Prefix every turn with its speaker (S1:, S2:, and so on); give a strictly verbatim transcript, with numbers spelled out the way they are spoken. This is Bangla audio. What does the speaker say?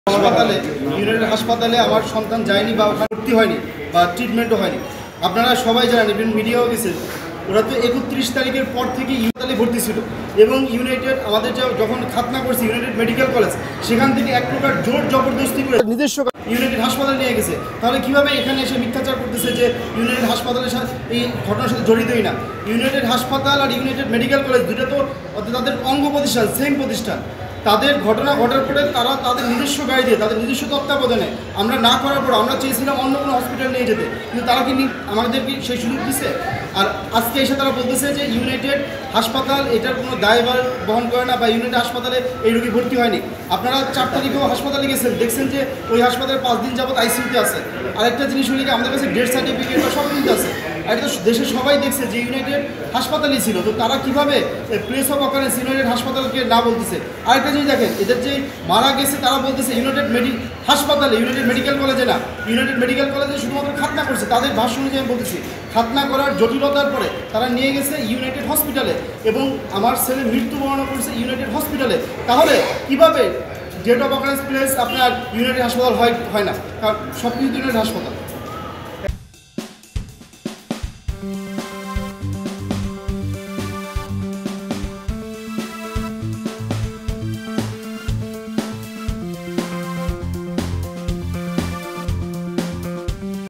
S1: হাসপাতালে ইউনাইটেড হাসপাতালে আমার সন্তান যায়নি বা ওখানে ভর্তি হয়নি বা ট্রিটমেন্টও হয়নি। আপনারা সবাই জানেন, ইভেন মিডিয়াও গেছে, ওরা তো একত্রিশ তারিখের পর থেকে ইউনাইটেডে ভর্তি ছিল এবং ইউনাইটেড আমাদের যখন খাতনা করছে ইউনাইটেড মেডিকেল কলেজ, সেখান থেকে এক প্রকার জোর জবরদস্তি করে নিজস্ব ইউনাইটেড হাসপাতালে নিয়ে গেছে। তাহলে কীভাবে এখানে এসে মিথ্যাচার করতেছে যে ইউনাইটেড হাসপাতালের সাথে এই ঘটনার সাথে জড়িতই না। ইউনাইটেড হাসপাতাল আর ইউনাইটেড মেডিকেল কলেজ দুটো তো তাদের অঙ্গ প্রতিষ্ঠান, সেম প্রতিষ্ঠান। তাদের ঘটনা ঘটার পরে তারা তাদের নিজস্ব গাড়ি দিয়ে তাদের নিজস্ব তত্ত্বাবধানে আমরা না করার পর আমরা চেয়েছিলাম অন্য কোনো হসপিটাল নিয়ে যেতে, কিন্তু তারা কি আমাদের কি সেই সুযোগ দিচ্ছে? আর আজকে এসে তারা বলতেছে যে ইউনাইটেড হাসপাতাল এটার কোনো দায়ভার বহন করে না বা ইউনাইটেড হাসপাতালে এই রোগী ভর্তি হয়নি। আপনারা চার তারিখেও হাসপাতালে গেছেন, দেখছেন যে ওই হাসপাতালে পাঁচ দিন যাবত আইসিইউতে আছে। আরেকটা জিনিস হলে কি আমাদের কাছে ডেথ সার্টিফিকেট বা সব কিছু আছে। আর এটা তো দেশের সবাই দেখছে যে ইউনাইটেড হাসপাতালই ছিল, তো তারা কীভাবে প্লেস অফ অকারেন্স ইউনাইটেড হাসপাতালকে না বলতেছে। আরেকটা জিনিস দেখেন, এদের যে মারা গেছে তারা বলতেছে ইউনাইটেড মেডি হাসপাতালে, ইউনাইটেড মেডিকেল কলেজে না। ইউনাইটেড মেডিকেল কলেজে শুধুমাত্র খাতনা করছে, তাদের ভাষ্য অনুযায়ী আমি বলতেছি খাতনা করার জটিলতার পরে তারা নিয়ে গেছে ইউনাইটেড হসপিটালে এবং আমার ছেলে মৃত্যুবরণ করেছে ইউনাইটেড হসপিটালে। তাহলে কীভাবে ডেট অফ অকারেন্স প্লেস আপনার ইউনাইটেড হাসপাতাল হয় হয় না? কারণ সব কিছু ইউনাইটেড হাসপাতাল।